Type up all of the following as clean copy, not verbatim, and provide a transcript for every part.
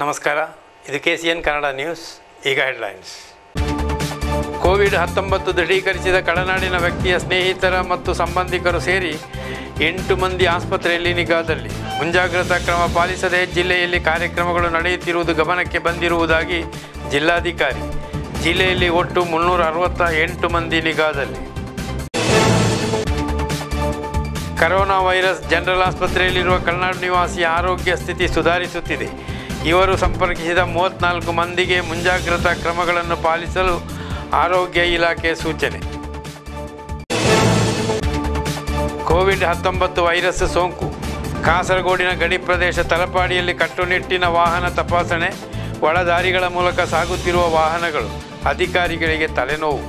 ನಮಸ್ಕಾರ, ಇದು KCN Kannada news. ಈಗ ಹೆಡ್ಲೈನ್ಸ್. ಕೋವಿಡ್-19 ದೃಢೀಕರಿಸಿದ ಕಳನಾಡಿನ ವ್ಯಕ್ತಿಯ ಸ್ನೇಹಿತರ ಮತ್ತು ಸಂಬಂಧಿಕರು ಸೇರಿ 8 ಮಂದಿ ಆಸ್ಪತ್ರೆಯಲ್ಲಿ ನಿಗಾದಲ್ಲಿ. ಮುಂಜಾಗ್ರತಾ ಕ್ರಮ ಪಾಲಿಸದೆ ಜಿಲ್ಲೆಯಲ್ಲಿ ಕಾರ್ಯಕ್ರಮಗಳು ನಡೆಯುತ್ತಿರುವುದು ಗಮನಕ್ಕೆ ಬಂದಿರುವುದಾಗಿ ಜಿಲ್ಲಾಧಿಕಾರಿ. ಜಿಲ್ಲೆಯಲ್ಲಿ ಒಟ್ಟು 368 ಮಂದಿ ನಿಗಾದಲ್ಲಿ. ಕರೋನಾ ವೈರಸ್ ಜನರಲ್ ಆಸ್ಪತ್ರೆಯಲ್ಲಿರುವ ಕಳನಾಡು ನಿವಾಸಿಯ ಆರೋಗ್ಯ ಸ್ಥಿತಿ ಸುಧಾರಿಸುತ್ತಿದೆ. ಇವರು ಸಂಪರ್ಕಿಸಿದ 34 ಮಂದಿಗೆ ಮುಂಜಾಗ್ರತಾ ಕ್ರಮಗಳನ್ನು ಪಾಲಿಸಲು ಆರೋಗ್ಯ ಇಲಾಖೆ ಸೂಚನೆ. ಕೋವಿಡ್-19 ವೈರಸ್ ಸೋಂಕು. ಕಾಸರಗೋಡಿನ ಗಡಿ ಪ್ರದೇಶ ತಲಪಾಡಿಯಲ್ಲಿ ಕಟ್ಟುನಿಟ್ಟಿನ ವಾಹನ ತಪಾಸಣೆ. ಒಳದಾರಿಗಳ ಮೂಲಕ ಸಾಗುತ್ತಿರುವ ವಾಹನಗಳು. ಅಧಿಕಾರಿಗಳಿಗೆ ತಲೆನೋವು.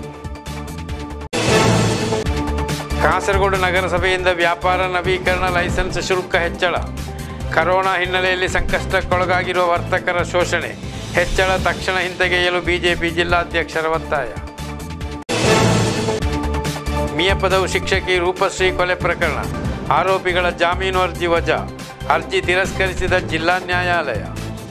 ಕಾಸರಗೋಡು ನಗರಸಭೆಯಿಂದ ವ್ಯಾಪಾರ ನವೀಕರಣ ಲೈಸೆನ್ಸ್ ಶುಲ್ಕ ಹೆಚ್ಚಳ. ಕರೋನಾ ಹಿನ್ನೆಲೆಯಲ್ಲಿ ಸಂಕಷ್ಟಕ್ಕೊಳಗಾಗಿರುವ ವರ್ತಕರ ಶೋಷಣೆ. ಹೆಚ್ಚಳ ತಕ್ಷಣ ಹಿಂತೆಗೆಯಲು ಬಿಜೆಪಿ ಜಿಲ್ಲಾಧ್ಯಕ್ಷರ ಒತ್ತಾಯ. ಮಿಯಪದವು ಶಿಕ್ಷಕಿ ರೂಪಶ್ರೀ ಕೊಲೆ ಪ್ರಕರಣ. ಆರೋಪಿಗಳ ಜಾಮೀನು ಅರ್ಜಿ ವಜಾ. ಅರ್ಜಿ ತಿರಸ್ಕರಿಸಿದ ಜಿಲ್ಲಾ ನ್ಯಾಯಾಲಯ.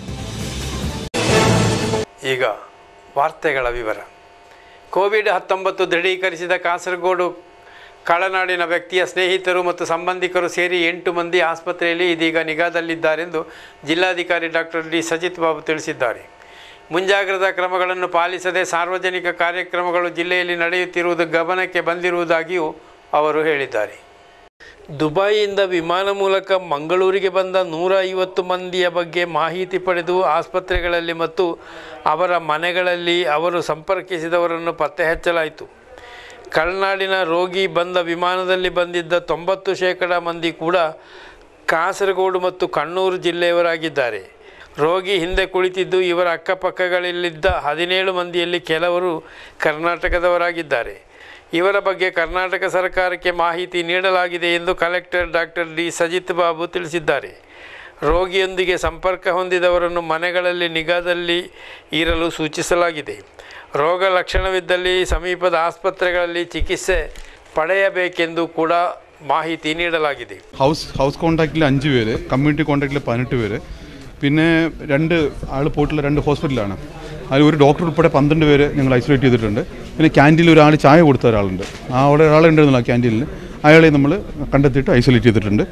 ಈಗ ವಾರ್ತೆಗಳ ವಿವರ. ಕೋವಿಡ್-19 ದೃಢೀಕರಿಸಿದ ಕಾಸರಗೋಡು ಕಳನಾಡಿನ ವ್ಯಕ್ತಿಯ ಸ್ನೇಹಿತರು ಮತ್ತು ಸಂಬಂಧಿಕರು ಸೇರಿ 8 ಮಂದಿ ಆಸ್ಪತ್ರೆಯಲ್ಲಿ ಇದೀಗ ನಿಗಾದಲ್ಲಿದ್ದಾರೆಂದು ಜಿಲ್ಲಾಧಿಕಾರಿ ಡಾಕ್ಟರ್ ಡಿ ಸಜಿತ್ ಬಾಬು ತಿಳಿಸಿದ್ದಾರೆ. ಮುಂಜಾಗ್ರತಾ ಕ್ರಮಗಳನ್ನು ಪಾಲಿಸದೆ ಸಾರ್ವಜನಿಕ ಕಾರ್ಯಕ್ರಮಗಳು ಜಿಲ್ಲೆಯಲ್ಲಿ ನಡೆಯುತ್ತಿರುವುದು ಗಮನಕ್ಕೆ ಬಂದಿರುವುದಾಗಿಯೂ ಅವರು ಹೇಳಿದ್ದಾರೆ. ದುಬೈಯಿಂದ ವಿಮಾನ ಮೂಲಕ ಮಂಗಳೂರಿಗೆ ಬಂದ 150 ಮಂದಿಯ ಬಗ್ಗೆ ಮಾಹಿತಿ ಪಡೆದು ಆಸ್ಪತ್ರೆಗಳಲ್ಲಿ ಮತ್ತು ಅವರ ಮನೆಗಳಲ್ಲಿ ಅವರು ಸಂಪರ್ಕಿಸಿದವರನ್ನು ಪತ್ತೆ ಹಚ್ಚಲಾಯಿತು. ಕಳನಾಡಿನ ರೋಗಿ ಬಂದ ವಿಮಾನದಲ್ಲಿ ಬಂದಿದ್ದ 90% ಮಂದಿ ಕೂಡ ಕಾಸರಗೋಡು ಮತ್ತು ಕಣ್ಣೂರು ಜಿಲ್ಲೆಯವರಾಗಿದ್ದಾರೆ. ರೋಗಿ ಹಿಂದೆ ಕುಳಿತಿದ್ದು ಇವರ ಅಕ್ಕಪಕ್ಕಗಳಲ್ಲಿದ್ದ 17 ಮಂದಿಯಲ್ಲಿ ಕೆಲವರು ಕರ್ನಾಟಕದವರಾಗಿದ್ದಾರೆ. ಇವರ ಬಗ್ಗೆ ಕರ್ನಾಟಕ ಸರ್ಕಾರಕ್ಕೆ ಮಾಹಿತಿ ನೀಡಲಾಗಿದೆ ಎಂದು collector doctor D Sajith Babu ತಿಳಿಸಿದ್ದಾರೆ. ರೋಗಿಯೊಂದಿಗೆ ಸಂಪರ್ಕ ಹೊಂದಿದವರನ್ನು ಮನೆಗಳಲ್ಲಿ ನಿಗಾದಲ್ಲಿ ಇರಲು ಸೂಚಿಸಲಾಗಿದೆ. ರೋಗ ಲಕ್ಷಣವಿದ್ದಲ್ಲಿ ಸಮೀಪದ ಆಸ್ಪತ್ರೆಗಳಲ್ಲಿ ചികിത്സ പടയಬೇಕೆಂದು ಕೂಡ മാഹിതി നീടലാಗಿದೆ. ഹൗസ് കോൺടാക്റ്റിൽ 5 പേര്, കമ്മ്യൂണിറ്റി കോൺടാക്റ്റിൽ 18 പേര്, പിന്നെ 2 ആൾ പോയിട്ടുള്ള 2 ഹോസ്പിറ്റലാണ്. അതിൽ ഒരു ഡോക്ടർ ഉൾപ്പെടെ 12 പേര് ഞങ്ങൾ ഐസൊലേറ്റ് ചെയ്തിട്ടുണ്ട്. പിന്നെ ക്യാൻറ്റീനിൽ ഒരാൾ ചായ കൊടുത്ത ഒരാളുണ്ട്. അവിടെ ഒരാളുണ്ടായിരുന്നില്ല ക്യാൻറ്റീനിൽ, അയാളെ നമ്മൾ കണ്ടെത്തിയിട്ട് ഐസൊലേറ്റ് ചെയ്തിട്ടുണ്ട്.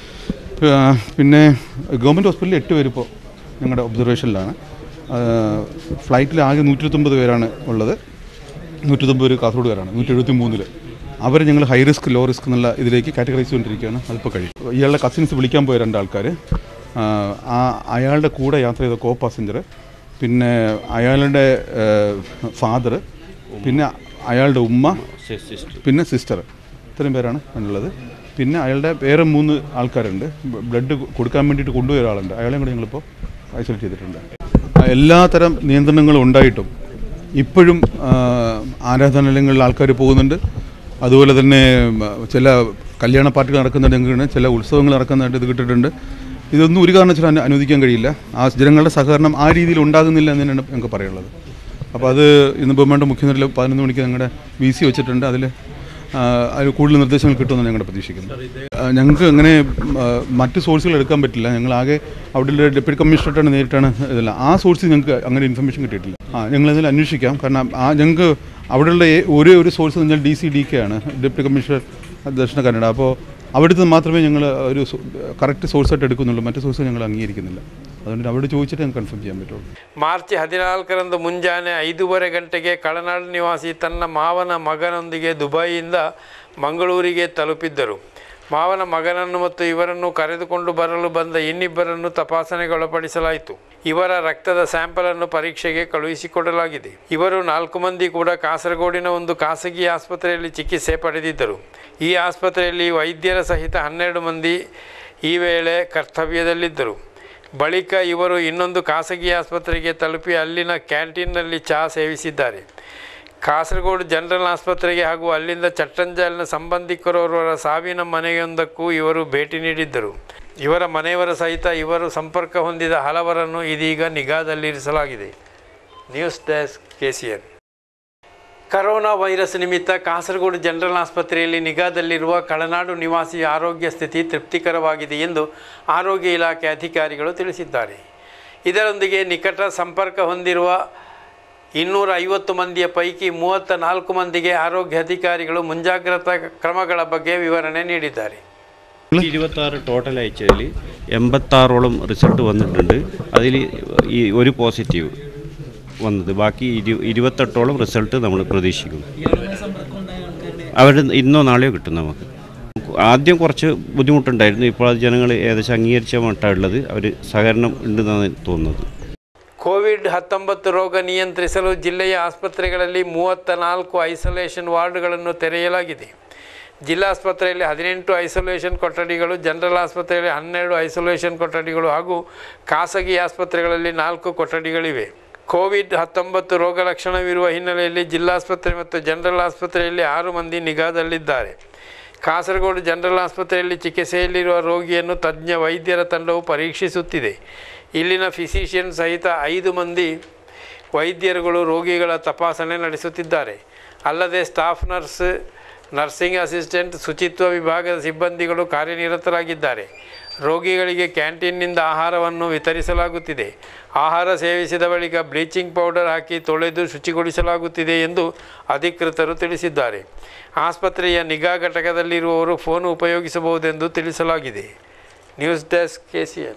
പിന്നെ ഗവൺമെൻറ് ഹോസ്പിറ്റലിൽ 8 പേര് ഇപ്പോൾ ഞങ്ങളുടെ ഒബ്സർവേഷനിലാണ്. ഫ്ലൈറ്റിൽ ആകെ 129 പേരാണ് ഉള്ളത്. 190 പേര് കാസർഗോഡുകാരാണ്. 173 അവരെ ഞങ്ങൾ ഹൈ റിസ്ക് ലോ റിസ്ക് എന്നുള്ള ഇതിലേക്ക് കാറ്റഗറൈസ് ചെയ്തുകൊണ്ടിരിക്കുകയാണ്. അതിപ്പോൾ കഴിയും. ഇയാളുടെ കസിൻസ് വിളിക്കാൻ പോയ 2 ആൾക്കാർ, അയാളുടെ കൂടെ യാത്ര ചെയ്ത കോ പാസഞ്ചർ, പിന്നെ അയാളുടെ ഫാദർ, പിന്നെ അയാളുടെ ഉമ്മ, പിന്നെ സിസ്റ്റർ, ഇത്രയും പേരാണ് ഉള്ളത്. പിന്നെ അയാളുടെ വേറെ 3 ആൾക്കാരുണ്ട്. ബ്ലഡ് കൊടുക്കാൻ വേണ്ടിയിട്ട് കൊണ്ടുപോയ ഒരാളുണ്ട്. അയാളെയും കൂടെ ഞങ്ങളിപ്പോൾ ഐസൊലേറ്റ് ചെയ്തിട്ടുണ്ട്. എല്ലാത്തരം നിയന്ത്രണങ്ങളും ഉണ്ടായിട്ടും ഇപ്പോഴും ആരാധനാലയങ്ങളിൽ ആൾക്കാർ പോകുന്നുണ്ട്. അതുപോലെ തന്നെ ചില കല്യാണ പാർട്ടികൾ നടക്കുന്നുണ്ട്, ചില ഉത്സവങ്ങൾ നടക്കുന്നതായിട്ട് ഇത് കിട്ടിയിട്ടുണ്ട്. ഇതൊന്നും ഒരു കാരണവശാലും അനുവദിക്കാൻ കഴിയില്ല. ആ ജനങ്ങളുടെ സഹകരണം ആ രീതിയിൽ ഉണ്ടാകുന്നില്ല എന്ന് തന്നെയാണ് ഞങ്ങൾക്ക് പറയാനുള്ളത്. അപ്പോൾ അത് ഇന്ന് ബഹുമാനപ്പെട്ട മുഖ്യമന്ത്രി 11 മണിക്ക് ഞങ്ങളുടെ VC വെച്ചിട്ടുണ്ട്. അതിൽ കൂടുതൽ നിർദ്ദേശങ്ങൾ കിട്ടുമെന്ന് ഞങ്ങളുടെ പ്രതീക്ഷിക്കുന്നു. ഞങ്ങൾക്ക് അങ്ങനെ മറ്റ് സോഴ്സുകൾ എടുക്കാൻ പറ്റില്ല. ഞങ്ങളാകെ അവിടെ ഡെപ്യൂട്ടി കമ്മീഷണറായിട്ടാണ് നേരിട്ടാണ് ഇതല്ല. ആ സോഴ്സിൽ ഞങ്ങൾക്ക് അങ്ങനെ ഇൻഫർമേഷൻ കിട്ടിയിട്ടില്ല. ഞങ്ങളതിൽ അന്വേഷിക്കാം. കാരണം ഞങ്ങൾക്ക് അവിടെയുള്ള ഒരേ ഒരു സോഴ്സ് എന്ന് പറഞ്ഞാൽ DCDK ആണ്, ഡെപ്യൂട്ടി കമ്മീഷണർ ദക്ഷിണ കന്നഡ. അപ്പോൾ അവിടുത്തെ മാത്രമേ ഞങ്ങൾ ഒരു കറക്റ്റ് സോഴ്സായിട്ട് എടുക്കുന്നുള്ളൂ. മറ്റു സോഴ്സ് ഞങ്ങൾ അംഗീകരിക്കുന്നില്ല. അതുകൊണ്ട് അവിടെ ചോദിച്ചിട്ട് ഞങ്ങൾക്ക് കൺഫേം ചെയ്യാൻ പറ്റുള്ളൂ. ಮಾರ್ಚ್ 14ರಂದು ಮುಂಜಾನೆ 5:30 ಗಂಟೆಗೆ ಕಳನಾಡು ನಿವಾಸಿ ತನ್ನ ಮಾವನ ಮಗನೊಂದಿಗೆ ದುಬೈಯಿಂದ ಮಂಗಳೂರಿಗೆ ತಲುಪಿದ್ದರು. ಮಾವನ ಮಗನನ್ನು ಮತ್ತು ಇವರನ್ನು ಕರೆದುಕೊಂಡು ಬರಲು ಬಂದ ಇನ್ನಿಬ್ಬರನ್ನು ತಪಾಸಣೆಗೊಳಪಡಿಸಲಾಯಿತು. ಇವರ ರಕ್ತದ ಸ್ಯಾಂಪಲನ್ನು ಪರೀಕ್ಷೆಗೆ ಕಳುಹಿಸಿಕೊಡಲಾಗಿದೆ. ಇವರು 4 ಮಂದಿ ಕೂಡ ಕಾಸರಗೋಡಿನ ಒಂದು ಖಾಸಗಿ ಆಸ್ಪತ್ರೆಯಲ್ಲಿ ಚಿಕಿತ್ಸೆ ಪಡೆದಿದ್ದರು. ಈ ಆಸ್ಪತ್ರೆಯಲ್ಲಿ ವೈದ್ಯರ ಸಹಿತ 12 ಮಂದಿ ಈ ವೇಳೆ ಕರ್ತವ್ಯದಲ್ಲಿದ್ದರು. ಬಳಿಕ ಇವರು ಇನ್ನೊಂದು ಖಾಸಗಿ ಆಸ್ಪತ್ರೆಗೆ ತಲುಪಿ ಅಲ್ಲಿನ ಕ್ಯಾಂಟೀನ್ನಲ್ಲಿ ಚಹಾ ಸೇವಿಸಿದ್ದಾರೆ. ಕಾಸರಗೋಡು ಜನರಲ್ ಆಸ್ಪತ್ರೆಗೆ ಹಾಗೂ ಅಲ್ಲಿಂದ ಚಟ್ಟಂಜಾಲಿನ ಸಂಬಂಧಿಕರೋರ್ವರ ಸಾವಿನ ಮನೆಯೊಂದಕ್ಕೂ ಇವರು ಭೇಟಿ ನೀಡಿದ್ದರು. ಇವರ ಮನೆಯವರ ಸಹಿತ ಇವರು ಸಂಪರ್ಕ ಹೊಂದಿದ ಹಲವರನ್ನು ಇದೀಗ ನಿಗಾದಲ್ಲಿರಿಸಲಾಗಿದೆ. News desk KCN. Corona virus ನಿಮಿತ್ತ ಕಾಸರಗೋಡು ಜನರಲ್ ಆಸ್ಪತ್ರೆಯಲ್ಲಿ ನಿಗಾದಲ್ಲಿರುವ ಕಳನಾಡು ನಿವಾಸಿಯ ಆರೋಗ್ಯ ಸ್ಥಿತಿ ತೃಪ್ತಿಕರವಾಗಿದೆ ಎಂದು ಆರೋಗ್ಯ ಇಲಾಖೆ ಅಧಿಕಾರಿಗಳು ತಿಳಿಸಿದ್ದಾರೆ. ಇದರೊಂದಿಗೆ ನಿಕಟ ಸಂಪರ್ಕ ಹೊಂದಿರುವ 250 ಮಂದಿಯ ಪೈಕಿ 34 ಮಂದಿಗೆ ಆರೋಗ್ಯ ಅಧಿಕಾರಿಗಳು ಮುಂಜಾಗ್ರತಾ ಕ್ರಮಗಳ ಬಗ್ಗೆ വിവരണೆ നീടിದ್ದಾರೆ. 26 ടോട്ടൽ അയച്ചതിൽ 86ഓളം റിസൾട്ട് വന്നിട്ടുണ്ട്. അതിൽ ഈ ഒരു പോസിറ്റീവ് വന്നത്, ബാക്കി 28ഓളം റിസൾട്ട് നമ്മൾ പ്രതീക്ഷിക്കുന്നു. അവർ ഇന്നോ നാളെയോ കിട്ടും നമുക്ക്. ആദ്യം കുറച്ച് ബുദ്ധിമുട്ടുണ്ടായിരുന്നു, ഇപ്പോൾ അത് ജനങ്ങൾ ഏകദേശം അംഗീകരിച്ച മട്ടമുള്ളത്. അവർ സഹകരണം ഉണ്ടെന്നാണ് തോന്നുന്നത്. ಕೋವಿಡ್-19 ರೋಗ ನಿಯಂತ್ರಿಸಲು ಜಿಲ್ಲೆಯ ಆಸ್ಪತ್ರೆಗಳಲ್ಲಿ 34 ಐಸೋಲೇಷನ್ ವಾರ್ಡ್ಗಳನ್ನು ತೆರೆಯಲಾಗಿದೆ. ಜಿಲ್ಲಾಸ್ಪತ್ರೆಯಲ್ಲಿ 18 ಐಸೋಲೇಷನ್ ಕೊಠಡಿಗಳು, ಜನರಲ್ ಆಸ್ಪತ್ರೆಯಲ್ಲಿ 12 ಐಸೋಲೇಷನ್ ಕೊಠಡಿಗಳು ಹಾಗೂ ಖಾಸಗಿ ಆಸ್ಪತ್ರೆಗಳಲ್ಲಿ 4 ಕೊಠಡಿಗಳಿವೆ. ಕೋವಿಡ್-19 ರೋಗ ಲಕ್ಷಣವಿರುವ ಹಿನ್ನೆಲೆಯಲ್ಲಿ ಜಿಲ್ಲಾಸ್ಪತ್ರೆ ಮತ್ತು ಜನರಲ್ ಆಸ್ಪತ್ರೆಯಲ್ಲಿ 6 ಮಂದಿ ನಿಗಾದಲ್ಲಿದ್ದಾರೆ. ಕಾಸರಗೋಡು ಜನರಲ್ ಆಸ್ಪತ್ರೆಯಲ್ಲಿ ಚಿಕಿತ್ಸೆಯಲ್ಲಿರುವ ರೋಗಿಯನ್ನು ತಜ್ಞ ವೈದ್ಯರ ತಂಡವು ಪರೀಕ್ಷಿಸುತ್ತಿದೆ. ಇಲ್ಲಿನ ಫಿಸಿಷಿಯನ್ ಸಹಿತ 5 ಮಂದಿ ವೈದ್ಯರುಗಳು ರೋಗಿಗಳ ತಪಾಸಣೆ ನಡೆಸುತ್ತಿದ್ದಾರೆ. ಅಲ್ಲದೆ ಸ್ಟಾಫ್ ನರ್ಸ್, ನರ್ಸಿಂಗ್ ಅಸಿಸ್ಟೆಂಟ್, ಶುಚಿತ್ವ ವಿಭಾಗದ ಸಿಬ್ಬಂದಿಗಳು ಕಾರ್ಯನಿರತರಾಗಿದ್ದಾರೆ. ರೋಗಿಗಳಿಗೆ ಕ್ಯಾಂಟೀನ್ನಿಂದ ಆಹಾರವನ್ನು ವಿತರಿಸಲಾಗುತ್ತಿದೆ. ಆಹಾರ ಸೇವಿಸಿದ ಬಳಿಕ ಬ್ಲೀಚಿಂಗ್ ಪೌಡರ್ ಹಾಕಿ ತೊಳೆದು ಶುಚಿಗೊಳಿಸಲಾಗುತ್ತಿದೆ ಎಂದು ಅಧಿಕೃತರು ತಿಳಿಸಿದ್ದಾರೆ. ಆಸ್ಪತ್ರೆಯ ನಿಗಾ ಘಟಕದಲ್ಲಿರುವವರು ಫೋನ್ ಉಪಯೋಗಿಸಬಹುದೆಂದು ತಿಳಿಸಲಾಗಿದೆ. News desk KCN.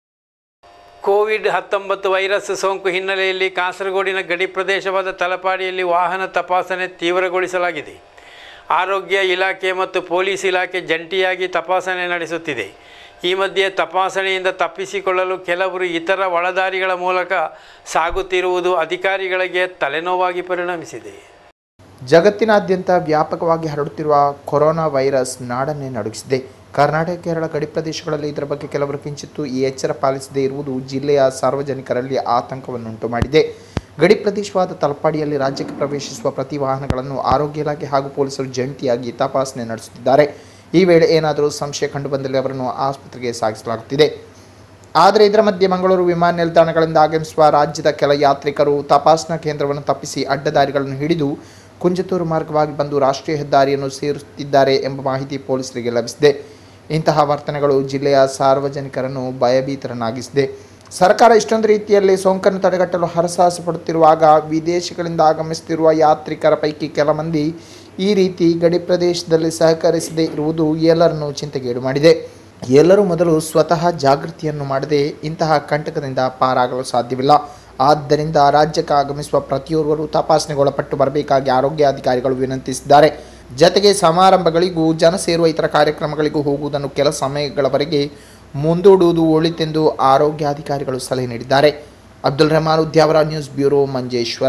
Covid virus ಸೋಂಕು ಹಿನ್ನೆಲೆಯಲ್ಲಿ ಕಾಸರಗೋಡಿನ ಗಡಿ ಪ್ರದೇಶವಾದ ತಲಪಾಡಿಯಲ್ಲಿ ವಾಹನ ತಪಾಸಣೆ ತೀವ್ರಗೊಳಿಸಲಾಗಿದೆ. ಆರೋಗ್ಯ ಇಲಾಖೆ ಮತ್ತು ಪೊಲೀಸ್ ಇಲಾಖೆ ಜಂಟಿಯಾಗಿ ತಪಾಸಣೆ ನಡೆಸುತ್ತಿದೆ. ಈ ಮಧ್ಯೆ ತಪಾಸಣೆಯಿಂದ ತಪ್ಪಿಸಿಕೊಳ್ಳಲು ಕೆಲವರು ಇತರ ಒಳದಾರಿಗಳ ಮೂಲಕ ಸಾಗುತ್ತಿರುವುದು ಅಧಿಕಾರಿಗಳಿಗೆ ತಲೆನೋವಾಗಿ ಪರಿಣಮಿಸಿದೆ. ಜಗತ್ತಿನಾದ್ಯಂತ ವ್ಯಾಪಕವಾಗಿ ಹರಡುತ್ತಿರುವ ಕೊರೋನಾ ವೈರಸ್ ನಾಡನ್ನೇ ನಡುಗಿಸಿದೆ. ಕರ್ನಾಟಕ ಕೇರಳ ಗಡಿ ಪ್ರದೇಶಗಳಲ್ಲಿ ಇದರ ಬಗ್ಗೆ ಕೆಲವರು ಕಿಂಚಿತ್ತೂ ಈ ಎಚ್ಚರ ಪಾಲಿಸದೇ ಇರುವುದು ಜಿಲ್ಲೆಯ ಸಾರ್ವಜನಿಕರಲ್ಲಿ ಆತಂಕವನ್ನುಂಟು ಮಾಡಿದೆ. ಗಡಿ ಪ್ರದೇಶವಾದ ತಲಪಾಡಿಯಲ್ಲಿ ರಾಜ್ಯಕ್ಕೆ ಪ್ರವೇಶಿಸುವ ಪ್ರತಿ ವಾಹನಗಳನ್ನು ಆರೋಗ್ಯ ಇಲಾಖೆ ಹಾಗೂ ಪೊಲೀಸರು ಜಂಟಿಯಾಗಿ ತಪಾಸಣೆ ನಡೆಸುತ್ತಿದ್ದಾರೆ. ಈ ವೇಳೆ ಏನಾದರೂ ಸಂಶಯ ಕಂಡುಬಂದಲ್ಲಿ ಅವರನ್ನು ಆಸ್ಪತ್ರೆಗೆ ಸಾಗಿಸಲಾಗುತ್ತಿದೆ. ಆದರೆ ಇದರ ಮಧ್ಯೆ ಮಂಗಳೂರು ವಿಮಾನ ನಿಲ್ದಾಣಗಳಿಂದ ಆಗಮಿಸುವ ರಾಜ್ಯದ ಕೆಲ ಯಾತ್ರಿಕರು ತಪಾಸಣಾ ಕೇಂದ್ರವನ್ನು ತಪ್ಪಿಸಿ ಅಡ್ಡದಾರಿಗಳನ್ನು ಹಿಡಿದು ಕುಂಜತೂರು ಮಾರ್ಗವಾಗಿ ಬಂದು ರಾಷ್ಟ್ರೀಯ ಹೆದ್ದಾರಿಯನ್ನು ಸೇರುತ್ತಿದ್ದಾರೆ ಎಂಬ ಮಾಹಿತಿ ಪೊಲೀಸರಿಗೆ ಲಭಿಸಿದೆ. ಇಂತಹ ವರ್ತನೆಗಳು ಜಿಲ್ಲೆಯ ಸಾರ್ವಜನಿಕರನ್ನು ಭಯಭೀತರನ್ನಾಗಿಸಿದೆ. ಸರ್ಕಾರ ಇಷ್ಟೊಂದು ರೀತಿಯಲ್ಲಿ ಸೋಂಕನ್ನು ತಡೆಗಟ್ಟಲು ಹರಸಾಹಸ ಪಡುತ್ತಿರುವಾಗ ವಿದೇಶಗಳಿಂದ ಆಗಮಿಸುತ್ತಿರುವ ಯಾತ್ರಿಕರ ಪೈಕಿ ಕೆಲ ಮಂದಿ ಈ ರೀತಿ ಗಡಿ ಪ್ರದೇಶದಲ್ಲಿ ಸಹಕರಿಸದೇ ಇರುವುದು ಎಲ್ಲರನ್ನೂ ಚಿಂತೆಗೀಡು ಮಾಡಿದೆ. ಎಲ್ಲರೂ ಮೊದಲು ಸ್ವತಃ ಜಾಗೃತಿಯನ್ನು ಮಾಡದೆ ಇಂತಹ ಕಂಟಕದಿಂದ ಪಾರಾಗಲು ಸಾಧ್ಯವಿಲ್ಲ. ಆದ್ದರಿಂದ ರಾಜ್ಯಕ್ಕೆ ಆಗಮಿಸುವ ಪ್ರತಿಯೊರ್ವರು ತಪಾಸಣೆಗೊಳಪಟ್ಟು ಬರಬೇಕಾಗಿ ಆರೋಗ್ಯಾಧಿಕಾರಿಗಳು ವಿನಂತಿಸಿದ್ದಾರೆ. ಜತೆಗೆ ಸಮಾರಂಭಗಳಿಗೂ ಜನ ಸೇರುವ ಇತರ ಕಾರ್ಯಕ್ರಮಗಳಿಗೂ ಹೋಗುವುದನ್ನು ಕೆಲ ಸಮಯಗಳವರೆಗೆ ಮುಂದೂಡುವುದು ಒಳಿತೆಂದು ಆರೋಗ್ಯಾಧಿಕಾರಿಗಳು ಸಲಹೆ ನೀಡಿದ್ದಾರೆ. Abdul Rehman Udyavar, news bureau, Manjeshwar.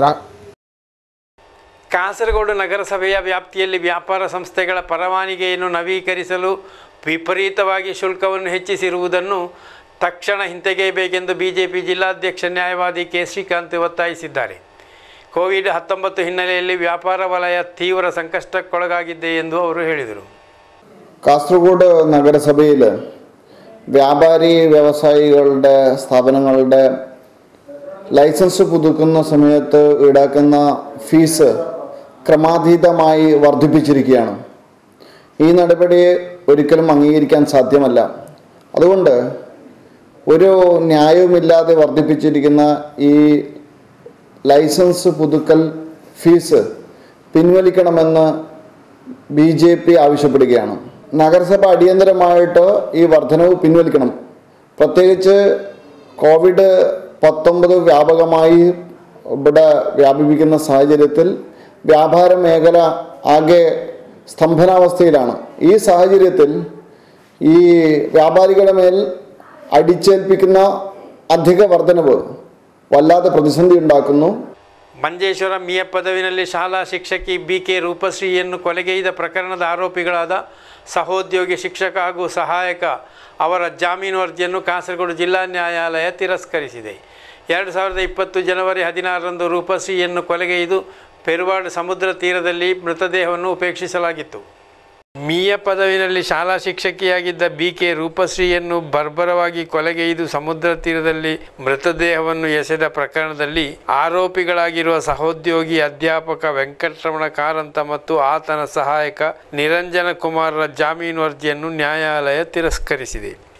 ಕಾಸರಗೋಡು ನಗರಸಭೆಯ ವ್ಯಾಪ್ತಿಯಲ್ಲಿ ವ್ಯಾಪಾರ ಸಂಸ್ಥೆಗಳ ಪರವಾನಗಿಯನ್ನು ನವೀಕರಿಸಲು ವಿಪರೀತವಾಗಿ ಶುಲ್ಕವನ್ನು ಹೆಚ್ಚಿಸಿರುವುದನ್ನು ತಕ್ಷಣ ಹಿಂತೆಗೆಯಬೇಕೆಂದು ಬಿಜೆಪಿ ಜಿಲ್ಲಾಧ್ಯಕ್ಷ ನ್ಯಾಯವಾದಿ ಕೆ ಶ್ರೀಕಾಂತ್ ಒತ್ತಾಯಿಸಿದ್ದಾರೆ. ಕೋವಿಡ್-19 ಹಿನ್ನೆಲೆಯಲ್ಲಿ ವ್ಯಾಪಾರ ವಲಯ ತೀವ್ರ ಸಂಕಷ್ಟಕ್ಕೊಳಗಾಗಿದೆ ಎಂದು ಅವರು ಹೇಳಿದರು. കാസർഗോഡ് നഗരസഭയിൽ വ്യാപാരി വ്യവസായികളുടെ സ്ഥാപനങ്ങളുടെ ലൈസൻസ് പുതുക്കുന്ന സമയത്ത് ഈടാക്കുന്ന ഫീസ് ക്രമാതീതമായി വർദ്ധിപ്പിച്ചിരിക്കുകയാണ്. ഈ നടപടി ഒരിക്കലും അംഗീകരിക്കാൻ സാധ്യമല്ല. അതുകൊണ്ട് ഒരു ന്യായവുമില്ലാതെ വർദ്ധിപ്പിച്ചിരിക്കുന്ന ഈ ലൈസൻസ് പുതുക്കൽ ഫീസ് പിൻവലിക്കണമെന്ന് BJP ആവശ്യപ്പെടുകയാണ്. നഗരസഭ അടിയന്തരമായിട്ട് ഈ വർധനവ് പിൻവലിക്കണം. പ്രത്യേകിച്ച് കോവിഡ്-19 വ്യാപകമായി ഇവിടെ വ്യാപിപ്പിക്കുന്ന സാഹചര്യത്തിൽ വ്യാപാര മേഖല ആകെ സ്തംഭനാവസ്ഥയിലാണ്. ഈ സാഹചര്യത്തിൽ ഈ വ്യാപാരികളുടെ മേൽ അടിച്ചേൽപ്പിക്കുന്ന അധിക വർധനവ് വല്ലാതെ പ്രതിസന്ധി ഉണ്ടാക്കുന്നു. ಮಂಜೇಶ್ವರ ಮಿಯ ಪದವಿನಲ್ಲಿ ಶಾಲಾ ಶಿಕ್ಷಕಿ BK ರೂಪಶ್ರೀಯನ್ನು ಕೊಲೆಗೈದ ಪ್ರಕರಣದ ಆರೋಪಿಗಳಾದ ಸಹೋದ್ಯೋಗಿ ಶಿಕ್ಷಕ ಹಾಗೂ ಸಹಾಯಕ ಅವರ ಜಾಮೀನು ಅರ್ಜಿಯನ್ನು ಕಾಸರಗೋಡು ಜಿಲ್ಲಾ ನ್ಯಾಯಾಲಯ ತಿರಸ್ಕರಿಸಿದೆ. 2020 ಜನವರಿ 16ರಂದು ರೂಪಶ್ರೀಯನ್ನು ಕೊಲೆಗೈದು ಪೆರುವಾಡ್ ಸಮುದ್ರ ತೀರದಲ್ಲಿ ಮೃತದೇಹವನ್ನು ಉಪೇಕ್ಷಿಸಲಾಗಿತ್ತು. ಮಿಯ ಪದವಿನಲ್ಲಿ ಶಾಲಾ ಶಿಕ್ಷಕಿಯಾಗಿದ್ದ BK ರೂಪಶ್ರೀಯನ್ನು ಬರ್ಬರವಾಗಿ ಕೊಲೆಗೈದು ಸಮುದ್ರ ತೀರದಲ್ಲಿ ಮೃತದೇಹವನ್ನು ಎಸೆದ ಪ್ರಕರಣದಲ್ಲಿ ಆರೋಪಿಗಳಾಗಿರುವ ಸಹೋದ್ಯೋಗಿ ಅಧ್ಯಾಪಕ ವೆಂಕಟರಮಣ ಕಾರಂತ ಮತ್ತು ಆತನ ಸಹಾಯಕ ನಿರಂಜನ ಕುಮಾರರ ಜಾಮೀನು ಅರ್ಜಿಯನ್ನು ನ್ಯಾಯಾಲಯ ತಿರಸ್ಕರಿಸಿದೆ.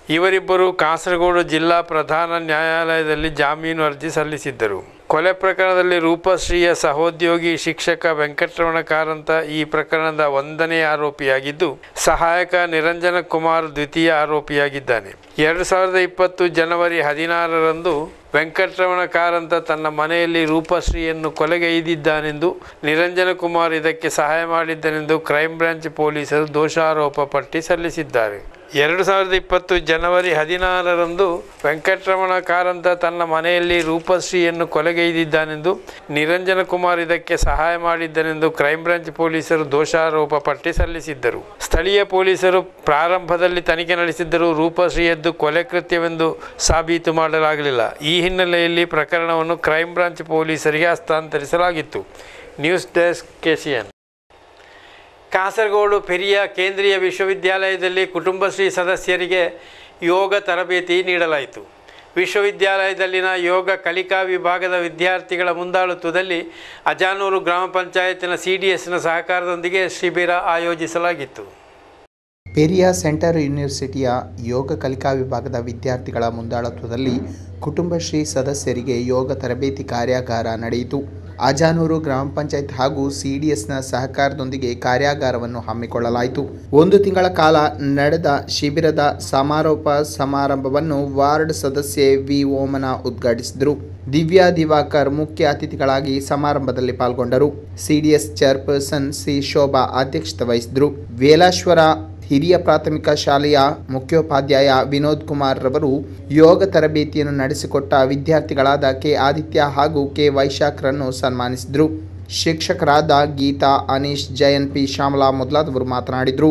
ಇವರಿಬ್ಬರು ಕಾಸರಗೋಡು ಜಿಲ್ಲಾ ಪ್ರಧಾನ ನ್ಯಾಯಾಲಯದಲ್ಲಿ ಜಾಮೀನು ಅರ್ಜಿ ಸಲ್ಲಿಸಿದ್ದರು. ಕೊಲೆ ಪ್ರಕರಣದಲ್ಲಿ ರೂಪಶ್ರೀಯ ಸಹೋದ್ಯೋಗಿ ಶಿಕ್ಷಕ ವೆಂಕಟರಮಣ ಕಾರಂತ ಈ ಪ್ರಕರಣದ 1ನೇ ಆರೋಪಿಯಾಗಿದ್ದು, ಸಹಾಯಕ ನಿರಂಜನ ಕುಮಾರ್ ದ್ವಿತೀಯ ಆರೋಪಿಯಾಗಿದ್ದಾನೆ. 2020 ಜನವರಿ 16ರಂದು ವೆಂಕಟರಮಣ ಕಾರಂತ ತನ್ನ ಮನೆಯಲ್ಲಿ ರೂಪಶ್ರೀಯನ್ನು ಕೊಲೆಗೈದಿದ್ದಾನೆಂದು, ನಿರಂಜನ ಕುಮಾರ್ ಇದಕ್ಕೆ ಸಹಾಯ ಮಾಡಿದ್ದನೆಂದು ಕ್ರೈಂ ಬ್ರಾಂಚ್ ಪೊಲೀಸರು ದೋಷಾರೋಪ ಪಟ್ಟಿ ಸಲ್ಲಿಸಿದ್ದಾರೆ. 2020 ಜನವರಿ 16ರಂದು ವೆಂಕಟರಮಣ ಕಾರಂತ ತನ್ನ ಮನೆಯಲ್ಲಿ ರೂಪಶ್ರೀಯನ್ನು ಕೊಲೆಗೈದಿದ್ದಾನೆಂದು, ನಿರಂಜನ ಕುಮಾರ್ ಇದಕ್ಕೆ ಸಹಾಯ ಮಾಡಿದ್ದನೆಂದು ಕ್ರೈಂ ಬ್ರಾಂಚ್ ಪೊಲೀಸರು ದೋಷಾರೋಪ ಪಟ್ಟಿ ಸಲ್ಲಿಸಿದ್ದರು. ಸ್ಥಳೀಯ ಪೊಲೀಸರು ಪ್ರಾರಂಭದಲ್ಲಿ ತನಿಖೆ ನಡೆಸಿದ್ದರೂ ರೂಪಶ್ರೀಯದ್ದು ಕೊಲೆ ಕೃತ್ಯವೆಂದು ಸಾಬೀತು ಮಾಡಲಾಗಲಿಲ್ಲ. ಈ ಹಿನ್ನೆಲೆಯಲ್ಲಿ ಪ್ರಕರಣವನ್ನು ಕ್ರೈಂ ಬ್ರಾಂಚ್ ಪೊಲೀಸರಿಗೆ ಹಸ್ತಾಂತರಿಸಲಾಗಿತ್ತು. News desk KCN. Kasaragod Periya ಕೇಂದ್ರೀಯ ವಿಶ್ವವಿದ್ಯಾಲಯದಲ್ಲಿ ಕುಟುಂಬಶ್ರೀ ಸದಸ್ಯರಿಗೆ ಯೋಗ ತರಬೇತಿ ನೀಡಲಾಯಿತು. ವಿಶ್ವವಿದ್ಯಾಲಯದಲ್ಲಿನ ಯೋಗ ಕಲಿಕಾ ವಿಭಾಗದ ವಿದ್ಯಾರ್ಥಿಗಳ ಮುಂದಾಳತ್ವದಲ್ಲಿ ಅಜಾನೂರು ಗ್ರಾಮ ಪಂಚಾಯತಿನ CDSನ ಸಹಕಾರದೊಂದಿಗೆ ಶಿಬಿರ ಆಯೋಜಿಸಲಾಗಿತ್ತು. ಪೆರಿಯ ಸೆಂಟರ್ ಯೂನಿವರ್ಸಿಟಿಯ ಯೋಗ ಕಲಿಕಾ ವಿಭಾಗದ ವಿದ್ಯಾರ್ಥಿಗಳ ಮುಂದಾಳತ್ವದಲ್ಲಿ ಕುಟುಂಬಶ್ರೀ ಸದಸ್ಯರಿಗೆ ಯೋಗ ತರಬೇತಿ ಕಾರ್ಯಾಗಾರ ನಡೆಯಿತು. ಅಜಾನೂರು ಗ್ರಾಮ ಪಂಚಾಯತ್ ಹಾಗೂ CDSನ ಸಹಕಾರದೊಂದಿಗೆ ಕಾರ್ಯಾಗಾರವನ್ನು ಹಮ್ಮಿಕೊಳ್ಳಲಾಯಿತು. 1 ತಿಂಗಳ ಕಾಲ ನಡೆದ ಶಿಬಿರದ ಸಮಾರೋಪ ಸಮಾರಂಭವನ್ನು ವಾರ್ಡ್ ಸದಸ್ಯೆ ವಿ ಓಮನ ಉದ್ಘಾಟಿಸಿದರು. ದಿವ್ಯಾ ದಿವಾಕರ್ ಮುಖ್ಯ ಅತಿಥಿಗಳಾಗಿ ಸಮಾರಂಭದಲ್ಲಿ ಪಾಲ್ಗೊಂಡರು. CDS ಚೇರ್ಪರ್ಸನ್ ಸಿ ಶೋಭಾ ಅಧ್ಯಕ್ಷತೆ ವಹಿಸಿದರು. ವೇಲಾಶ್ವರ ಹಿರಿಯ ಪ್ರಾಥಮಿಕ ಶಾಲೆಯ ಮುಖ್ಯೋಪಾಧ್ಯಾಯ ವಿನೋದ್ ಕುಮಾರ್ ರವರು ಯೋಗ ತರಬೇತಿಯನ್ನು ನಡೆಸಿಕೊಟ್ಟ ವಿದ್ಯಾರ್ಥಿಗಳಾದ ಕೆ ಆದಿತ್ಯ ಹಾಗೂ ಕೆ ವೈಶಾಖ್ರನ್ನು ಸನ್ಮಾನಿಸಿದರು. ಶಿಕ್ಷಕರಾದ ಗೀತಾ, ಅನೀಶ್, ಜಯನ್, ಪಿ ಶ್ಯಾಮಲಾ ಮೊದಲಾದವರು ಮಾತನಾಡಿದರು.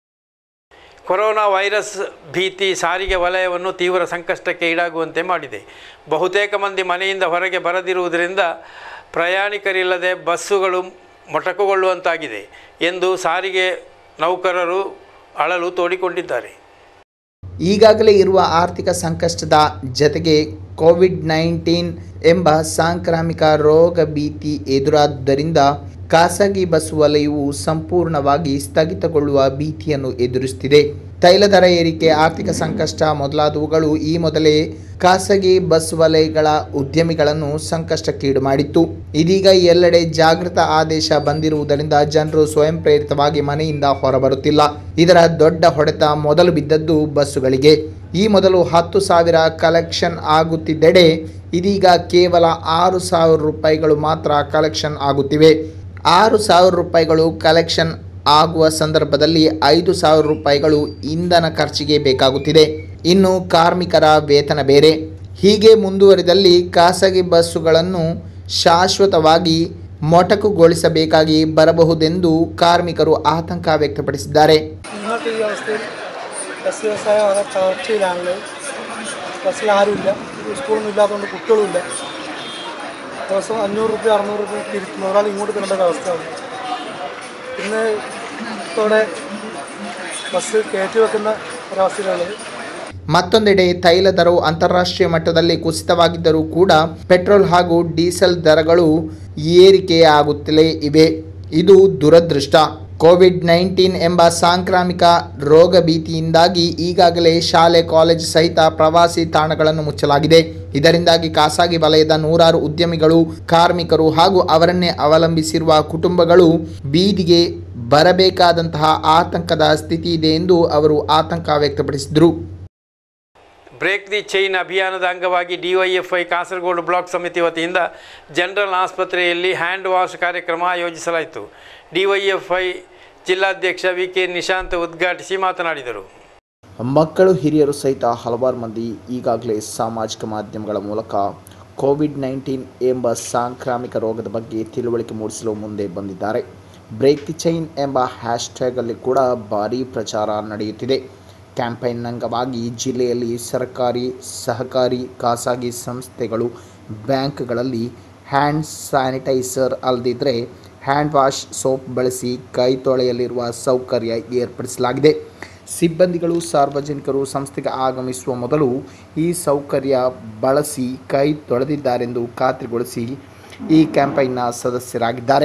ಕೊರೋನಾ ವೈರಸ್ ಭೀತಿ ಸಾರಿಗೆ ವಲಯವನ್ನು ತೀವ್ರ ಸಂಕಷ್ಟಕ್ಕೆ ಈಡಾಗುವಂತೆ ಮಾಡಿದೆ. ಬಹುತೇಕ ಮಂದಿ ಮನೆಯಿಂದ ಹೊರಗೆ ಬರದಿರುವುದರಿಂದ ಪ್ರಯಾಣಿಕರಿಲ್ಲದೆ ಬಸ್ಸುಗಳು ಮೊಟಕುಗೊಳ್ಳುವಂತಾಗಿದೆ ಎಂದು ಸಾರಿಗೆ ನೌಕರರು ಅಳಲು ತೋಡಿಕೊಂಡಿದ್ದಾರೆ. ಈಗಾಗಲೇ ಇರುವ ಆರ್ಥಿಕ ಸಂಕಷ್ಟದ ಜತೆಗೆ ಕೋವಿಡ್-19 ಎಂಬ ಸಾಂಕ್ರಾಮಿಕ ರೋಗ ಭೀತಿ ಎದುರಾದುದರಿಂದ ಖಾಸಗಿ ಬಸ್ ವಲಯವು ಸಂಪೂರ್ಣವಾಗಿ ಸ್ಥಗಿತಗೊಳ್ಳುವ ಭೀತಿಯನ್ನು ಎದುರಿಸುತ್ತಿದೆ. ತೈಲ ದರ ಏರಿಕೆ, ಆರ್ಥಿಕ ಸಂಕಷ್ಟ ಮೊದಲಾದವುಗಳು ಈ ಮೊದಲೇ ಖಾಸಗಿ ಬಸ್ ವಲಯಗಳ ಉದ್ಯಮಿಗಳನ್ನು ಸಂಕಷ್ಟಕ್ಕೀಡು ಮಾಡಿತ್ತು. ಇದೀಗ ಎಲ್ಲೆಡೆ ಜಾಗೃತ ಆದೇಶ ಬಂದಿರುವುದರಿಂದ ಜನರು ಸ್ವಯಂ ಪ್ರೇರಿತವಾಗಿ ಮನೆಯಿಂದ ಹೊರಬರುತ್ತಿಲ್ಲ. ಇದರ ದೊಡ್ಡ ಹೊಡೆತ ಮೊದಲು ಬಿದ್ದದ್ದು ಬಸ್ಸುಗಳಿಗೆ. ಈ ಮೊದಲು 10,000 ಕಲೆಕ್ಷನ್ ಆಗುತ್ತಿದ್ದೆಡೆ ಇದೀಗ ಕೇವಲ 6,000 ರೂಪಾಯಿಗಳು ಮಾತ್ರ ಕಲೆಕ್ಷನ್ ಆಗುತ್ತಿವೆ. 6,000 ರೂಪಾಯಿಗಳು ಕಲೆಕ್ಷನ್ ಆಗುವ ಸಂದರ್ಭದಲ್ಲಿ 5,000 ರೂಪಾಯಿಗಳು ಇಂಧನ ಖರ್ಚಿಗೆ ಬೇಕಾಗುತ್ತಿದೆ. ಇನ್ನು ಕಾರ್ಮಿಕರ ವೇತನ ಬೇರೆ. ಹೀಗೆ ಮುಂದುವರಿದಲ್ಲಿ ಖಾಸಗಿ ಬಸ್ಸುಗಳನ್ನು ಶಾಶ್ವತವಾಗಿ ಮೊಟಕುಗೊಳಿಸಬೇಕಾಗಿ ಬರಬಹುದೆಂದು ಕಾರ್ಮಿಕರು ಆತಂಕ ವ್ಯಕ್ತಪಡಿಸಿದ್ದಾರೆ. ബസ് വ്യവസായം വളരെ തളർച്ചയിലാണുള്ളത്. ബസ്സിൽ ആരുമില്ല, സ്കൂളൊന്നും ഇല്ലാത്തതുകൊണ്ട് കുട്ടികളുമില്ല. ദിവസം 500 രൂപ 600 രൂപ തിരിച്ചു ഒരാൾ ഇങ്ങോട്ട് തരേണ്ട ഒരവസ്ഥയാണ്. ഇന്ന് ഇതോടെ ബസ് കയറ്റി വെക്കുന്ന ഒരവസ്ഥയിലുള്ളത്. ಮತ್ತೊಂದೆಡೆ ತೈಲ ದರವು ಅಂತಾರಾಷ್ಟ್ರೀಯ ಮಟ್ಟದಲ್ಲಿ ಕುಸಿತವಾಗಿದ್ದರೂ ಕೂಡ ಪೆಟ್ರೋಲ್ ಹಾಗೂ ಡೀಸೆಲ್ ದರಗಳು ಏರಿಕೆಯಾಗುತ್ತಲೇ ಇವೆ. ಇದು ದುರದೃಷ್ಟ. ಕೋವಿಡ್-19 ಎಂಬ ಸಾಂಕ್ರಾಮಿಕ ರೋಗ ಭೀತಿಯಿಂದಾಗಿ ಈಗಾಗಲೇ ಶಾಲೆ, ಕಾಲೇಜು ಸಹಿತ ಪ್ರವಾಸಿ ತಾಣಗಳನ್ನು ಮುಚ್ಚಲಾಗಿದೆ. ಇದರಿಂದಾಗಿ ಖಾಸಗಿ ವಲಯದ ನೂರಾರು ಉದ್ಯಮಿಗಳು, ಕಾರ್ಮಿಕರು ಹಾಗೂ ಅವರನ್ನೇ ಅವಲಂಬಿಸಿರುವ ಕುಟುಂಬಗಳು ಬೀದಿಗೆ ಬರಬೇಕಾದಂತಹ ಆತಂಕದ ಸ್ಥಿತಿ ಇದೆ ಎಂದು ಅವರು ಆತಂಕ ವ್ಯಕ್ತಪಡಿಸಿದರು. ಬ್ರೇಕ್ ದಿ ಚೈನ್ ಅಭಿಯಾನದ ಅಂಗವಾಗಿ DYFI ಕಾಸರಗೋಡು ಬ್ಲಾಕ್ ಸಮಿತಿ ವತಿಯಿಂದ ಜನರಲ್ ಆಸ್ಪತ್ರೆಯಲ್ಲಿ ಹ್ಯಾಂಡ್ ವಾಶ್ ಕಾರ್ಯಕ್ರಮ ಆಯೋಜಿಸಲಾಯಿತು. DYFI ಜಿಲ್ಲಾಧ್ಯಕ್ಷ VK ನಿಶಾಂತ್ ಉದ್ಘಾಟಿಸಿ ಮಾತನಾಡಿದರು. ಮಕ್ಕಳು, ಹಿರಿಯರು ಸಹಿತ ಹಲವಾರು ಮಂದಿ ಈಗಾಗಲೇ ಸಾಮಾಜಿಕ ಮಾಧ್ಯಮಗಳ ಮೂಲಕ ಕೋವಿಡ್-19 ಎಂಬ ಸಾಂಕ್ರಾಮಿಕ ರೋಗದ ಬಗ್ಗೆ ತಿಳುವಳಿಕೆ ಮೂಡಿಸಲು ಮುಂದೆ ಬಂದಿದ್ದಾರೆ. ಬ್ರೇಕ್ ದಿ ಚೈನ್ ಎಂಬ ಹ್ಯಾಶ್ಟ್ಯಾಗ್ ಅಲ್ಲಿ ಕೂಡ ಭಾರೀ ಪ್ರಚಾರ ನಡೆಯುತ್ತಿದೆ. ಕ್ಯಾಂಪೈನ್ ಅಂಗವಾಗಿ ಜಿಲ್ಲೆಯಲ್ಲಿ ಸರ್ಕಾರಿ, ಸಹಕಾರಿ, ಖಾಸಗಿ ಸಂಸ್ಥೆಗಳು, ಬ್ಯಾಂಕ್ಗಳಲ್ಲಿ ಹ್ಯಾಂಡ್ ಸ್ಯಾನಿಟೈಸರ್ ಅಲ್ಲದಿದ್ದರೆ ಹ್ಯಾಂಡ್ ವಾಶ್ ಸೋಪ್ ಬಳಸಿ ಕೈ ತೊಳೆಯಲಿರುವ ಸೌಕರ್ಯ ಏರ್ಪಡಿಸಲಾಗಿದೆ. ಸಿಬ್ಬಂದಿಗಳು, ಸಾರ್ವಜನಿಕರು ಸಂಸ್ಥೆಗೆ ಆಗಮಿಸುವ ಮೊದಲು ಈ ಸೌಕರ್ಯ ಬಳಸಿ ಕೈ ತೊಳೆದಿದ್ದಾರೆಂದು ಖಾತ್ರಿಗೊಳಿಸಿ ಈ ಕ್ಯಾಂಪೈನ್ನ ಸದಸ್ಯರಾಗಿದ್ದಾರೆ.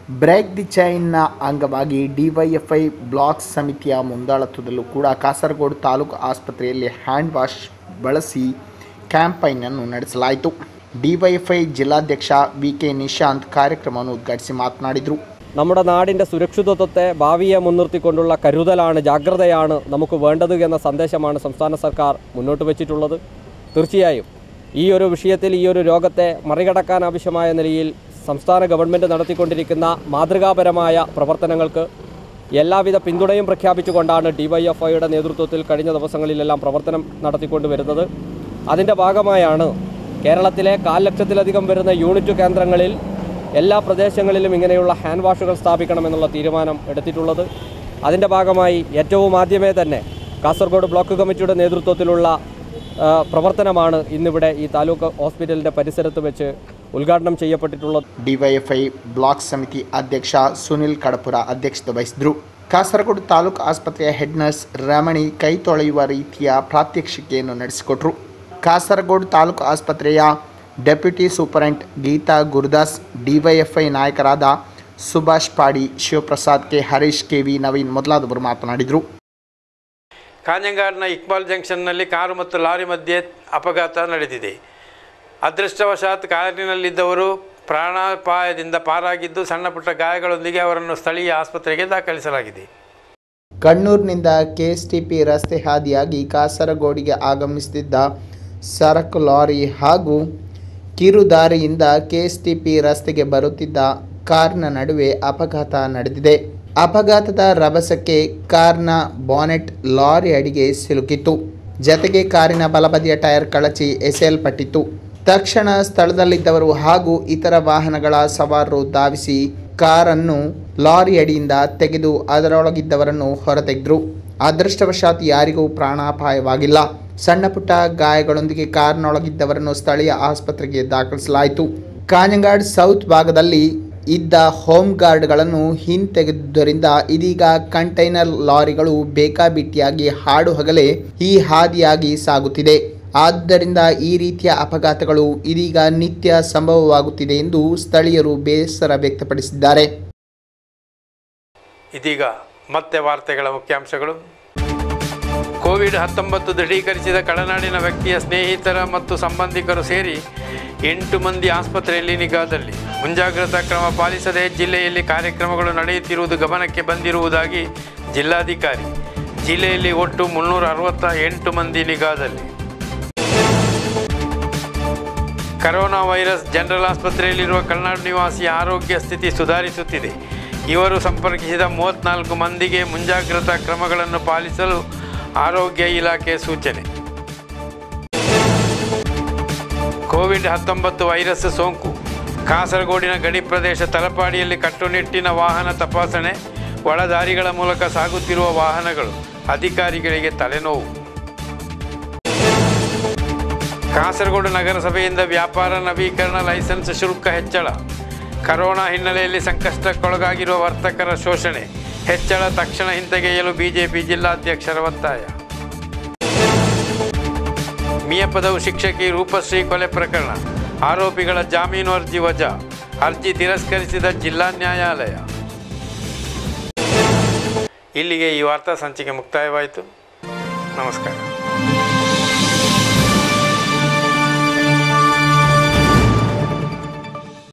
ಬ್ರೇಕ್ ದಿ ಚೈನ್ನ ಅಂಗವಾಗಿ ಡಿವೈಎಫ್ಐ ಬ್ಲಾಕ್ ಸಮಿತಿಯ ಮುಂದಾಳತ್ವದಲ್ಲೂ ಕೂಡ ಕಾಸರಗೋಡು ತಾಲೂಕು ಆಸ್ಪತ್ರೆಯಲ್ಲಿ ಹ್ಯಾಂಡ್ ವಾಶ್ ಬಳಸಿ ಕ್ಯಾಂಪೈನನ್ನು ನಡೆಸಲಾಯಿತು. ಡಿವೈಎಫ್ಐ ಜಿಲ್ಲಾಧ್ಯಕ್ಷ ವಿ.ಕೆ. നിഷാന്ത് ಕಾರ್ಯಕ್ರಮವನ್ನು ಉದ್ಘಾಟಿಸಿ മാതനാടിದರು. നമ്മുടെ നാടിൻ്റെ സുരക്ഷിതത്വത്തെ ഭാവിയെ മുൻനിർത്തിക്കൊണ്ടുള്ള കരുതലാണ്, ജാഗ്രതയാണ് നമുക്ക് വേണ്ടത് എന്ന സന്ദേശമാണ് സംസ്ഥാന സർക്കാർ മുന്നോട്ട് വെച്ചിട്ടുള്ളത്. തീർച്ചയായും ഈ ഒരു വിഷയത്തിൽ, ഈ ഒരു രോഗത്തെ മറികടക്കാൻ ആവശ്യമായ നിലയിൽ സംസ്ഥാന ഗവൺമെൻറ് നടത്തിക്കൊണ്ടിരിക്കുന്ന മാതൃകാപരമായ പ്രവർത്തനങ്ങൾക്ക് എല്ലാവിധ പിന്തുണയും പ്രഖ്യാപിച്ചുകൊണ്ടാണ് ഡിവൈഎഫ്ഐയുടെ നേതൃത്വത്തിൽ കഴിഞ്ഞ ദിവസങ്ങളിലെല്ലാം പ്രവർത്തനം നടത്തിക്കൊണ്ടുവരുന്നത്. അതിൻ്റെ ഭാഗമായാണ് കേരളത്തിലെ 1.5 ലക്ഷത്തിലധികം വരുന്ന യൂണിറ്റ് കേന്ദ്രങ്ങളിൽ എല്ലാ പ്രദേശങ്ങളിലും ഇങ്ങനെയുള്ള ഹാൻഡ് വാഷുകൾ സ്ഥാപിക്കണമെന്നുള്ള തീരുമാനം എടുത്തിട്ടുള്ളത്. അതിൻ്റെ ഭാഗമായി ഏറ്റവും ആദ്യമേ തന്നെ കാസർഗോഡ് ബ്ലോക്ക് കമ്മിറ്റിയുടെ നേതൃത്വത്തിലുള്ള പ്രവർത്തനമാണ് ഇന്നിവിടെ ഈ താലൂക്ക് ഹോസ്പിറ്റലിൻ്റെ പരിസരത്ത് വെച്ച് ഉദ്ഘാടനം ചെയ്യപ്പെട്ടിട്ടുള്ളത്. ಡಿವೈಎಫ್ಐ ಬ್ಲಾಕ್ ಸಮಿತಿ ಅಧ್ಯಕ್ಷ ಸುನಿಲ್ ಕಡಪುರ ಅಧ್ಯಕ್ಷತೆ ವಹಿಸಿದರು. ಕಾಸರಗೋಡು ತಾಲೂಕು ಆಸ್ಪತ್ರೆಯ ಹೆಡ್ ನರ್ಸ್ ರಮಣಿ ಕೈ ತೊಳೆಯುವ ರೀತಿಯ ಪ್ರಾತ್ಯಕ್ಷಿಕೆಯನ್ನು ನಡೆಸಿಕೊಟ್ರು. ಕಾಸರಗೋಡು ತಾಲೂಕು ಆಸ್ಪತ್ರೆಯ deputy superintendent Geetha Gurudas, DYFI ನಾಯಕರಾದ ಸುಭಾಷ್ ಪಾಡಿ, ಶಿವಪ್ರಸಾದ್ ಕೆ, ಹರೀಶ್ ಕೆ.ವಿ. ನವೀನ್ ಮೊದಲಾದವರು ಮಾತನಾಡಿದರು. ಕಾಂಜಂಗಾಡ್ನ ಇಕ್ಬಾಲ್ ಜಂಕ್ಷನ್ನಲ್ಲಿ ಕಾರು ಮತ್ತು ಲಾರಿ ಮಧ್ಯೆ ಅಪಘಾತ ನಡೆದಿದೆ. ಅದೃಷ್ಟವಶಾತ್ ಕಾರಿನಲ್ಲಿದ್ದವರು ಪ್ರಾಣಾಪಾಯದಿಂದ ಪಾರಾಗಿದ್ದು ಸಣ್ಣ ಪುಟ್ಟ ಗಾಯಗಳೊಂದಿಗೆ ಅವರನ್ನು ಸ್ಥಳೀಯ ಆಸ್ಪತ್ರೆಗೆ ದಾಖಲಿಸಲಾಗಿದೆ. ಕಣ್ಣೂರಿನಿಂದ ಕೆಎಸ್ಟಿಪಿ ರಸ್ತೆ ಹಾದಿಯಾಗಿ ಕಾಸರಗೋಡಿಗೆ ಆಗಮಿಸುತ್ತಿದ್ದ ಸರಕು ಲಾರಿ ಹಾಗೂ ಕಿರುದಾರಿಯಿಂದ ಕೆಎಸ್ಟಿಪಿ ರಸ್ತೆಗೆ ಬರುತ್ತಿದ್ದ ಕಾರ್ನ ನಡುವೆ ಅಪಘಾತ ನಡೆದಿದೆ. ಅಪಘಾತದ ರಭಸಕ್ಕೆ ಕಾರ್ನ ಬಾನೆಟ್ ಲಾರಿ ಅಡಿಗೆ ಸಿಲುಕಿತ್ತು. ಜತೆಗೆ ಕಾರಿನ ಬಲಬದಿಯ ಟೈರ್ ಕಳಚಿ ಎಸೆಯಲ್ಪಟ್ಟಿತ್ತು. ತಕ್ಷಣ ಸ್ಥಳದಲ್ಲಿದ್ದವರು ಹಾಗೂ ಇತರ ವಾಹನಗಳ ಸವಾರರು ಧಾವಿಸಿ ಕಾರನ್ನು ಲಾರಿ ಅಡಿಯಿಂದ ತೆಗೆದು ಅದರೊಳಗಿದ್ದವರನ್ನು ಹೊರತೆಗೆದರು. ಅದೃಷ್ಟವಶಾತ್ ಯಾರಿಗೂ ಪ್ರಾಣಾಪಾಯವಾಗಿಲ್ಲ. ಸಣ್ಣ ಪುಟ್ಟ ಗಾಯಗಳೊಂದಿಗೆ ಕಾರ್ನೊಳಗಿದ್ದವರನ್ನು ಸ್ಥಳೀಯ ಆಸ್ಪತ್ರೆಗೆ ದಾಖಲಿಸಲಾಯಿತು. ಕಾಂಜಂಗಾಡ್ ಸೌತ್ ಭಾಗದಲ್ಲಿ ಇದ್ದ ಹೋಮ್ ಗಾರ್ಡ್ಗಳನ್ನು ಹಿಂತೆಗೆದುದರಿಂದ ಇದೀಗ ಕಂಟೈನರ್ ಲಾರಿಗಳು ಬೇಕಾಬಿಟ್ಟಿಯಾಗಿ ಹಾಡು ಹಗಲೇ ಈ ಹಾದಿಯಾಗಿ ಸಾಗುತ್ತಿದೆ. ಆದ್ದರಿಂದ ಈ ರೀತಿಯ ಅಪಘಾತಗಳು ಇದೀಗ ನಿತ್ಯ ಸಂಭವವಾಗುತ್ತಿದೆ ಎಂದು ಸ್ಥಳೀಯರು ಬೇಸರ ವ್ಯಕ್ತಪಡಿಸಿದ್ದಾರೆ. ಇದೀಗ ಮತ್ತೆ ವಾರ್ತೆಗಳ ಮುಖ್ಯಾಂಶಗಳು. ಕೋವಿಡ್-19 ದೃಢೀಕರಿಸಿದ ಕಳನಾಡಿನ ವ್ಯಕ್ತಿಯ ಸ್ನೇಹಿತರ ಮತ್ತು ಸಂಬಂಧಿಕರು ಸೇರಿ 8 ಮಂದಿ ಆಸ್ಪತ್ರೆಯಲ್ಲಿ ನಿಗಾದಲ್ಲಿ. ಮುಂಜಾಗ್ರತಾ ಕ್ರಮ ಪಾಲಿಸದೆ ಜಿಲ್ಲೆಯಲ್ಲಿ ಕಾರ್ಯಕ್ರಮಗಳು ನಡೆಯುತ್ತಿರುವುದು ಗಮನಕ್ಕೆ ಬಂದಿರುವುದಾಗಿ ಜಿಲ್ಲಾಧಿಕಾರಿ. ಜಿಲ್ಲೆಯಲ್ಲಿ ಒಟ್ಟು 368 ಮಂದಿ ನಿಗಾದಲ್ಲಿ. ಕರೋನಾ ವೈರಸ್ ಜನರಲ್ ಆಸ್ಪತ್ರೆಯಲ್ಲಿರುವ ಕಳನಾಡು ನಿವಾಸಿಯ ಆರೋಗ್ಯ ಸ್ಥಿತಿ ಸುಧಾರಿಸುತ್ತಿದೆ. ಇವರು ಸಂಪರ್ಕಿಸಿದ 34 ಮಂದಿಗೆ ಮುಂಜಾಗ್ರತಾ ಕ್ರಮಗಳನ್ನು ಪಾಲಿಸಲು ಆರೋಗ್ಯ ಇಲಾಖೆ ಸೂಚನೆ. ಕೋವಿಡ್-19 ವೈರಸ್ ಸೋಂಕು. ಕಾಸರಗೋಡಿನ ಗಡಿ ಪ್ರದೇಶ ತಲಪಾಡಿಯಲ್ಲಿ ಕಟ್ಟುನಿಟ್ಟಿನ ವಾಹನ ತಪಾಸಣೆ. ಒಳದಾರಿಗಳ ಮೂಲಕ ಸಾಗುತ್ತಿರುವ ವಾಹನಗಳು. ಅಧಿಕಾರಿಗಳಿಗೆ ತಲೆನೋವು. ಕಾಸರಗೋಡು ನಗರಸಭೆಯಿಂದ ವ್ಯಾಪಾರ ನವೀಕರಣ ಲೈಸೆನ್ಸ್ ಶುಲ್ಕ ಹೆಚ್ಚಳ. ಕರೋನಾ ಹಿನ್ನೆಲೆಯಲ್ಲಿ ಸಂಕಷ್ಟಕ್ಕೊಳಗಾಗಿರುವ ವರ್ತಕರ ಶೋಷಣೆ. ಹೆಚ್ಚಳ ತಕ್ಷಣ ಹಿಂತೆಗೆಯಲು ಬಿಜೆಪಿ ಜಿಲ್ಲಾಧ್ಯಕ್ಷರ ಒತ್ತಾಯ. ಮಿಯಪದವು ಶಿಕ್ಷಕಿ ರೂಪಶ್ರೀ ಕೊಲೆ ಪ್ರಕರಣ. ಆರೋಪಿಗಳ ಜಾಮೀನು ಅರ್ಜಿ ವಜಾ. ಅರ್ಜಿ ತಿರಸ್ಕರಿಸಿದ ಜಿಲ್ಲಾ ನ್ಯಾಯಾಲಯ. ಇಲ್ಲಿಗೆ ಈ ವಾರ್ತಾ ಸಂಚಿಕೆ ಮುಕ್ತಾಯವಾಯಿತು. ನಮಸ್ಕಾರ.